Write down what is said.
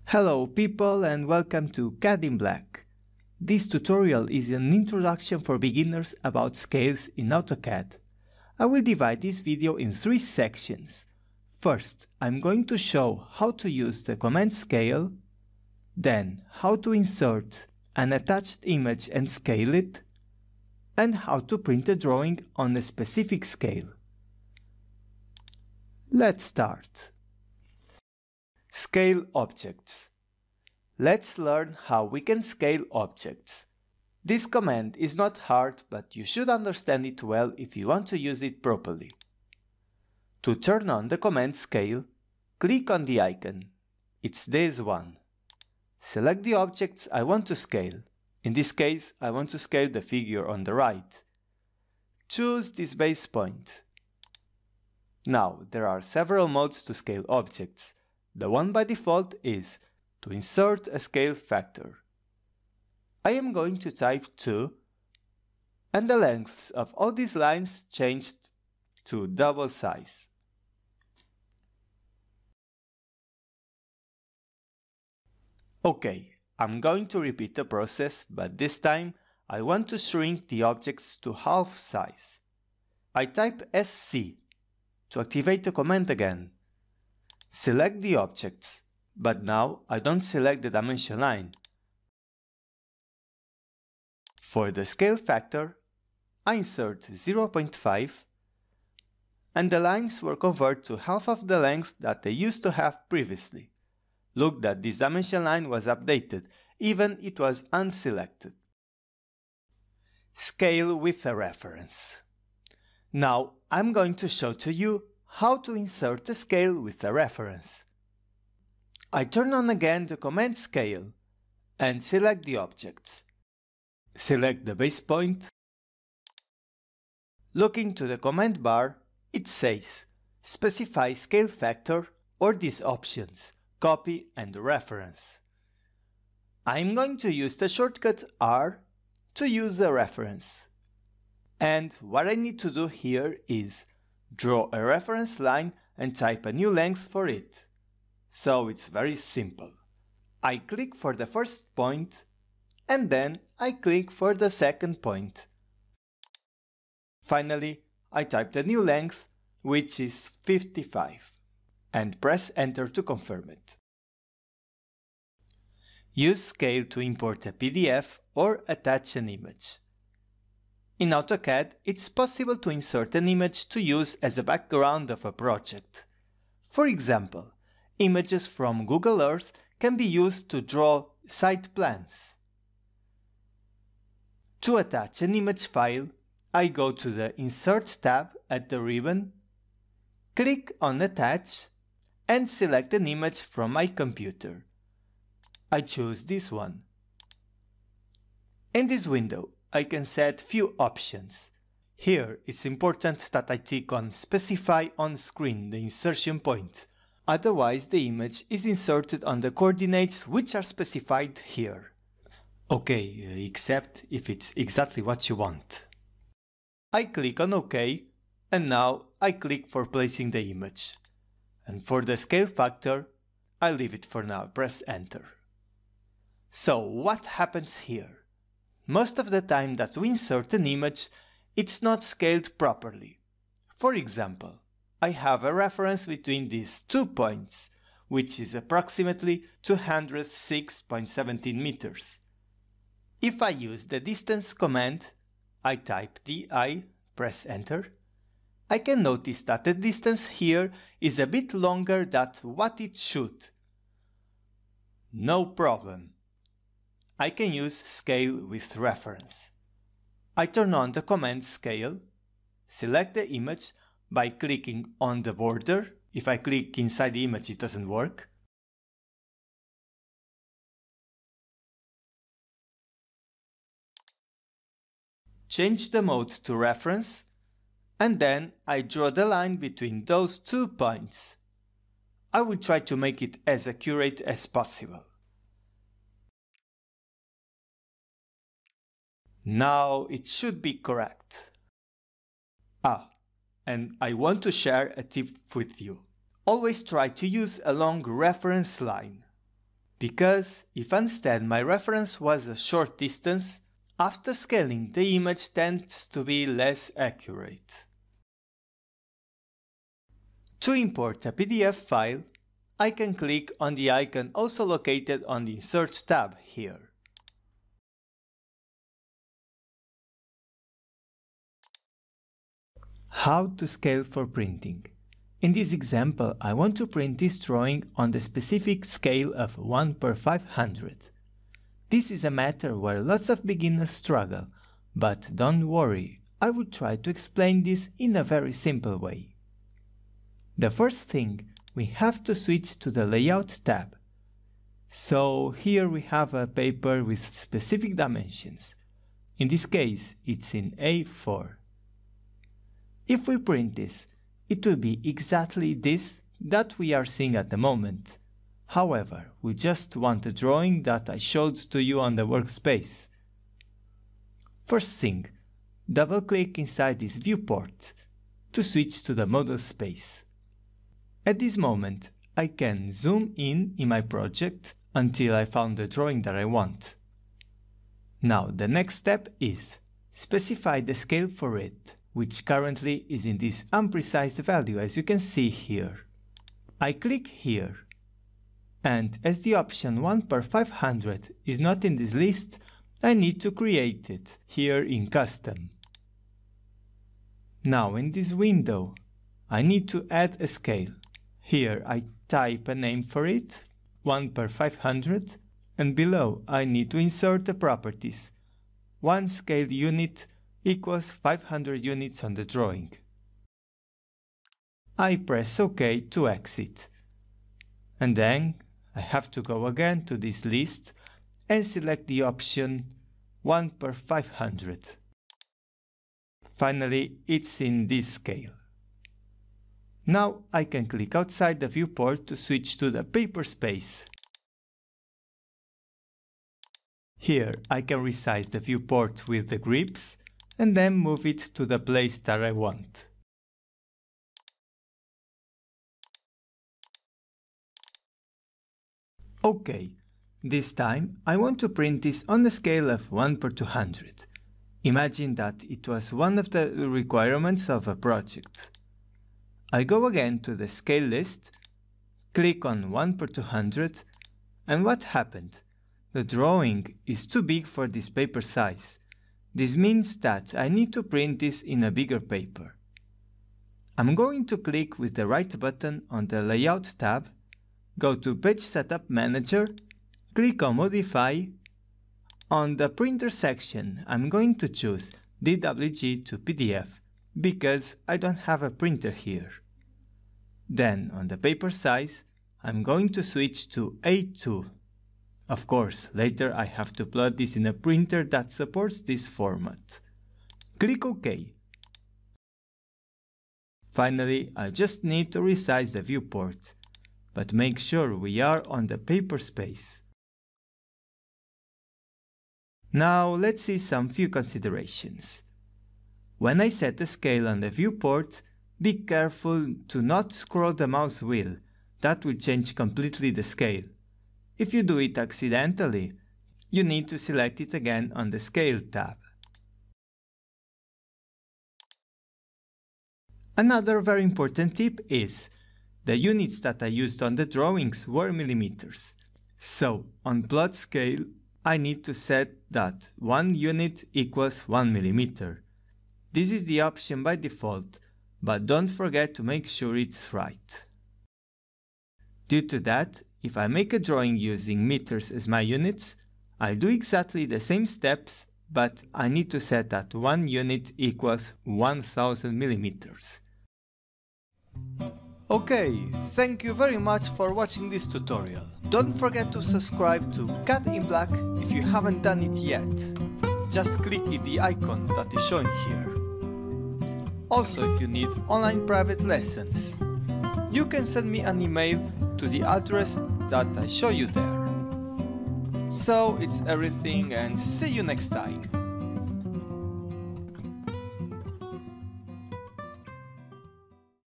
Hello people and welcome to CAD in Black. This tutorial is an introduction for beginners about scales in Autocad. I will divide this video in 3 sections. First, I'm going to show how to use the command scale, then how to insert an attached image and scale it, and how to print a drawing on a specific scale. Let's start. Scale objects. Let's learn how we can scale objects. This command is not hard, but you should understand it well if you want to use it properly. To turn on the command scale, click on the icon. It's this one. Select the objects I want to scale. In this case, I want to scale the figure on the right. Choose this base point. Now, there are several modes to scale objects. The one by default is to insert a scale factor. I am going to type 2, and the lengths of all these lines changed to double size. Okay, I'm going to repeat the process, but this time I want to shrink the objects to half size. I type SC to activate the command again. Select the objects, but now I don't select the dimension line. For the scale factor, I insert 0.5, and the lines were converted to half of the length that they used to have previously. Look that this dimension line was updated, even it was unselected. Scale with a reference. Now I'm going to show to you how to insert a scale with a reference. I turn on again the command scale and select the objects. Select the base point. Looking to the command bar, it says specify scale factor or these options, copy and reference. I'm going to use the shortcut R to use the reference. And what I need to do here is draw a reference line and type a new length for it. So it's very simple. I click for the first point and then I click for the second point. Finally, I type the new length, which is 55, and press enter to confirm it. Use scale to import a PDF or attach an image. In Autocad, it's possible to insert an image to use as a background of a project. For example, images from Google Earth can be used to draw site plans. To attach an image file, I go to the Insert tab at the ribbon, click on Attach, and select an image from my computer. I choose this one. In this window, I can set few options. Here it's important that I tick on Specify on screen the insertion point, otherwise the image is inserted on the coordinates which are specified here. Okay, except if it's exactly what you want. I click on OK, and now I click for placing the image. And for the scale factor, I leave it for now, press enter. So what happens here? Most of the time that we insert an image, it's not scaled properly. For example, I have a reference between these 2 points, which is approximately 206.17 meters. If I use the distance command, I type di, press enter, I can notice that the distance here is a bit longer than what it should. No problem. I can use scale with reference. I turn on the command scale, select the image by clicking on the border. If I click inside the image, it doesn't work. Change the mode to reference, and then I draw the line between those 2 points. I will try to make it as accurate as possible. Now it should be correct. And I want to share a tip with you. Always try to use a long reference line. because if instead my reference was a short distance, after scaling the image tends to be less accurate. To import a PDF file, I can click on the icon also located on the Insert tab here. How to scale for printing. In this example, I want to print this drawing on the specific scale of 1/500. This is a matter where lots of beginners struggle, but don't worry, I will try to explain this in a very simple way. The first thing, we have to switch to the Layout tab. So here we have a paper with specific dimensions. In this case, it's in A4. If we print this, it will be exactly this that we are seeing at the moment. However, we just want a drawing that I showed to you on the workspace. First thing, double-click inside this viewport to switch to the model space. At this moment, I can zoom in my project until I found the drawing that I want. Now the next step is specify the scale for it, which currently is in this unprecise value as you can see here. I click here, and as the option 1/500 is not in this list, I need to create it here in Custom. Now in this window, I need to add a scale. Here I type a name for it, 1/500, and below I need to insert the properties. One scale unit equals 500 units on the drawing. I press OK to exit. And then I have to go again to this list and select the option 1/500. Finally, it's in this scale. Now I can click outside the viewport to switch to the paper space. Here I can resize the viewport with the grips and then move it to the place that I want. OK, this time I want to print this on the scale of 1/200. Imagine that it was one of the requirements of a project. I go again to the scale list, click on 1/200, and what happened? The drawing is too big for this paper size. This means that I need to print this in a bigger paper. I'm going to click with the right button on the Layout tab, go to Page Setup Manager, click on Modify. On the Printer section, I'm going to choose DWG to PDF, because I don't have a printer here. Then, on the paper size, I'm going to switch to A2. Of course, later I have to plot this in a printer that supports this format. Click OK. Finally, I just need to resize the viewport, but make sure we are on the paper space. Now let's see some few considerations. When I set the scale on the viewport, be careful to not scroll the mouse wheel. That will change completely the scale. If you do it accidentally, you need to select it again on the Scale tab. Another very important tip is, the units that I used on the drawings were millimeters. So, on plot scale, I need to set that 1 unit equals 1 millimeter. This is the option by default, but don't forget to make sure it's right. Due to that, if I make a drawing using meters as my units, I do exactly the same steps, but I need to set that 1 unit equals 1000 millimeters. Okay, thank you very much for watching this tutorial. Don't forget to subscribe to Cut in Black if you haven't done it yet. Just click the icon that is showing here. Also, if you need online private lessons, you can send me an email to the address that I show you there. So it's everything, and see you next time.